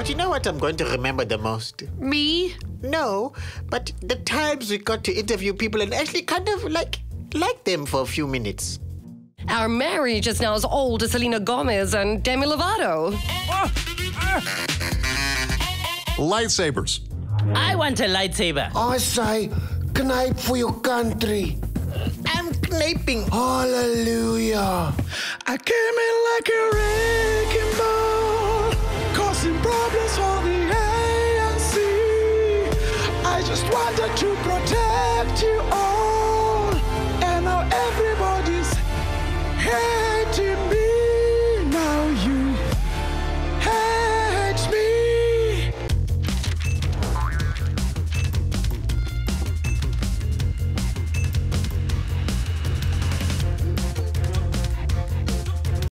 But you know what I'm going to remember the most? Me? No, but the times we got to interview people and actually kind of like them for a few minutes. Our marriage is now as old as Selena Gomez and Demi Lovato. Lightsabers. I want a lightsaber. I say, knife for your country. I'm kniping. Hallelujah. I came in like a rain.